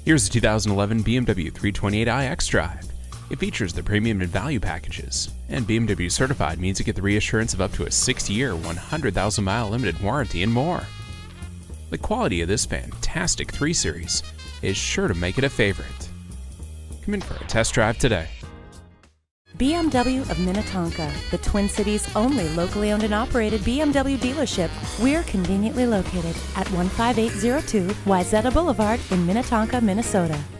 Here's a 2011 BMW 328i xDrive. It features the premium and value packages, and BMW certified means you get the reassurance of up to a 6-year, 100,000-mile limited warranty and more. The quality of this fantastic 3 Series is sure to make it a favorite. Come in for a test drive today. BMW of Minnetonka, the Twin Cities' only locally owned and operated BMW dealership. We're conveniently located at 15802 Wayzata Boulevard in Minnetonka, Minnesota.